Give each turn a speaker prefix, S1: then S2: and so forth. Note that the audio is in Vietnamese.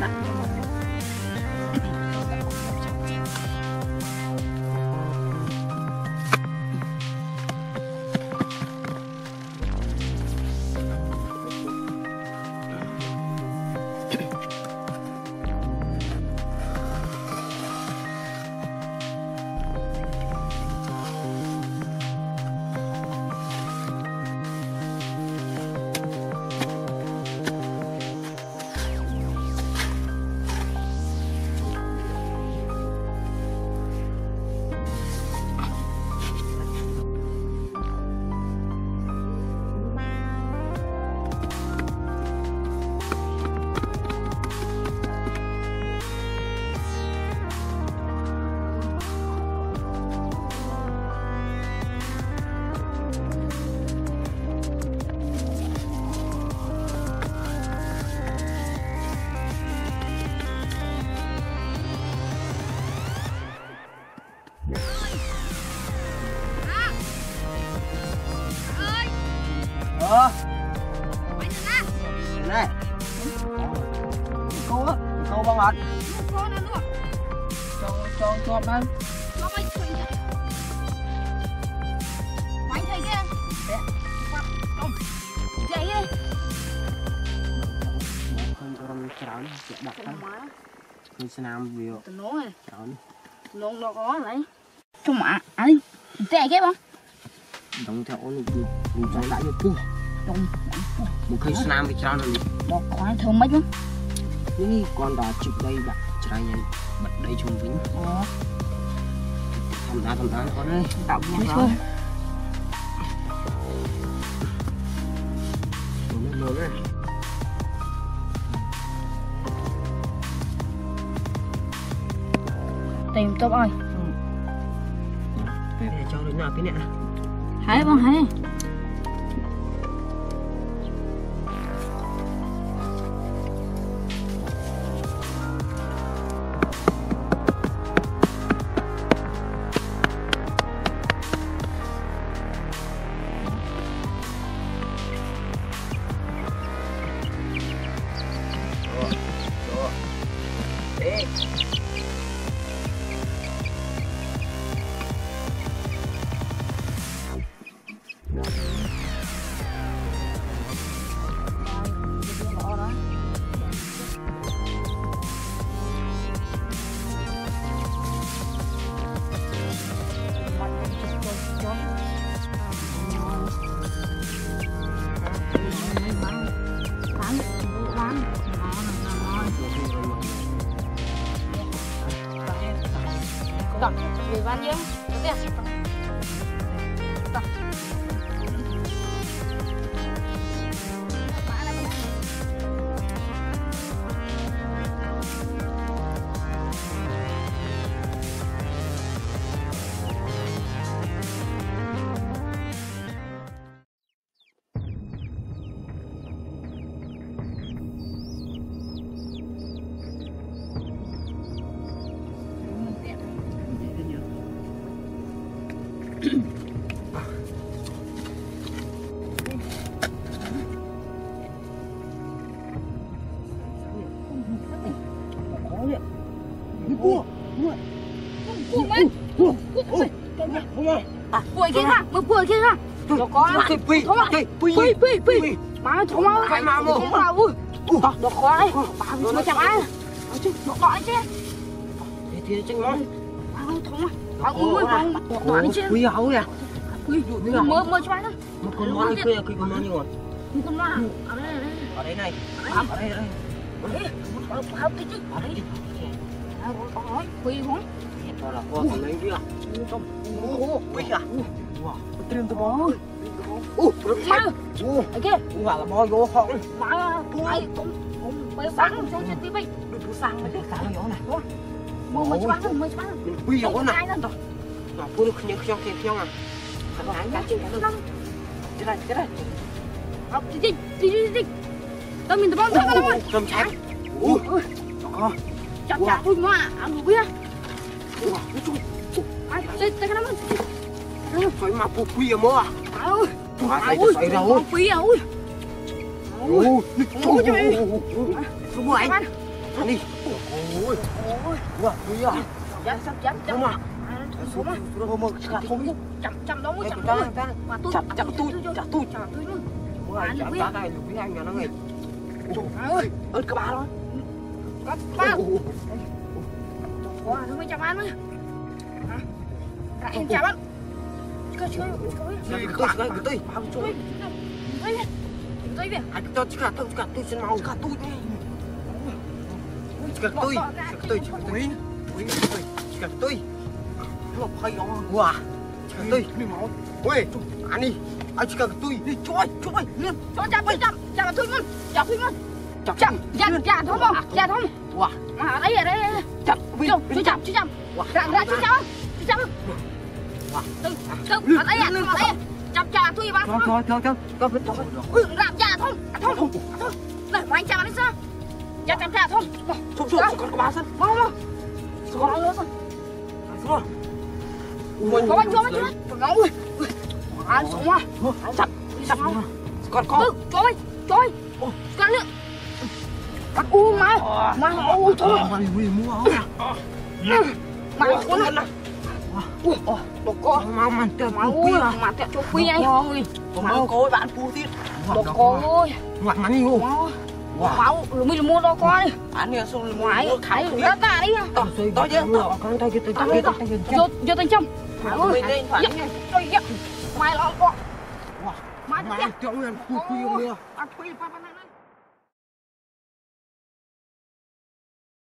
S1: Này câu á, câu băng hạt cho đây
S2: bánh thầy kia chạy đi
S1: không có rong chảo chạy đặt thôi mình sẽ làm việc
S2: nó này
S1: chảo
S2: nó có đấy trong mà anh chạy cái không
S1: đóng theo mình chạy lại như kia một cây snam với chảo này
S2: nó có thơm mấy không
S1: นี่ก่อนด่าจุดได้แบบจะได้ยังบัดได้ชมวิญทำได้ก่อนเลยตับไม่ช่วยเลย
S2: tìm tốt ơi
S1: để cho đến nào cái nè
S2: hãy bông hãy vì bao nhiêu có tiền Quay kia ra, mày quay kia ra. Nó có cái phi, phi. Má thằng mau, phải mà thằng mau ui. Nó khó đấy. Nó chẳng ai. Nó có chứ.
S1: Thì chắc nó.
S2: Thằng mau. Ui, nó đi chứ.
S1: Quý hậu nè.
S2: Ui, mơ cho anh.
S1: Một con món kia, cái con món gì rồi?
S2: Một con món.
S1: Ở đây này. Ở đây.
S2: Không cái chứ.
S1: Ở đây.
S2: Hỏi, quỳ không?
S1: Đó là con thằng đấy kia. Quỳ à? Tìm tụi bó.
S2: Má. Ở kia.
S1: Quả là bò vô không?
S2: Má, mày cũng mày bắn cho tí bay.
S1: Đừng có sang mấy cái sáng nhỏ này.
S2: Mơ cho bắn.
S1: Mình quỳ ở con này. Nó phụ được những khiong à. Thằng này cá trên cái lưng. Chết đây.
S2: Học đi. Tao mình tụi bóng thằng nó.
S1: Cầm trái. Đó.
S2: Chặt thôi mà, ăn đủ bia. Đây cái nó
S1: phải mà phụ quý ở mơ à?
S2: Đây xoay ra ôi. Quý à ôi.
S1: Ôi cho em. Không có anh. Ăn đi. Ôi. Wow, bây giờ.
S2: Chậm.
S1: Mà.
S2: Xuống mà.
S1: Rồi mà cả thôi.
S2: Chậm đâu mới chậm. Mà tôi
S1: Chậm tôi.
S2: luôn.
S1: Wow, chậm đây lục với anh nhà nó nghe.
S2: Trời ơi,
S1: Ơi các bà đó.
S2: các bạn. Wow, tôi mới chậm ăn mới. Các em chậm ăn. Chơi.
S1: Tôi.
S2: Chơi về.
S1: Anh cho cả tôi xin mau. Cả tôi. Nó phải đó. Wow. Tôi. Ôi, anh đi. Anh chỉ cần tôi đi chơi lên.
S2: Cho chậm thôi luôn. Chậm thôi không? Dạ không.
S1: Wow.
S2: Mà ở đây. Chậm. Chú chậm. Ra chú chậm. Từ ở đây chậm tôi bạn.
S1: Cho.
S2: Làm cha không. Này mà anh chậm đi sao? Chậm không.
S1: Xuống con có ba sân.
S2: Mau. Còn nữa rồi. Có anh cho. Ngáo ơi. Anh xuống mà. Chậm.
S1: Con.
S2: Trời. Con nữa. Bắt mà thôi.
S1: Mua
S2: Mà con này. Đồ con.
S1: Mà tẹo
S2: Mà tẹo cho quy anh.
S1: Mà coi bạn phu tiết.
S2: Đồ con ơi.
S1: Ngoặt mà đi ngủ.
S2: Máu, mình mua đồ con đi.
S1: Anh đi xuống là
S2: Ngoài thấy rất là đi.
S1: Đó chứ. Con tay
S2: Vô tay trong.
S1: Mình lên phải.
S2: Mày lo con.
S1: Mà chỗ này phu nữa.
S2: Quy